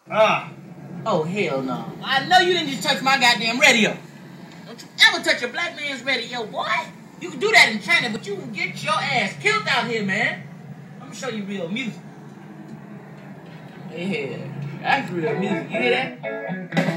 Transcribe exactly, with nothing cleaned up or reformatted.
Ah. Oh, hell no. I know you didn't just touch my goddamn radio. Don't you ever touch a black man's radio, boy. You can do that in China, but you can get your ass killed out here, man. I'm gonna show you real music. Yeah, that's real music. You hear that?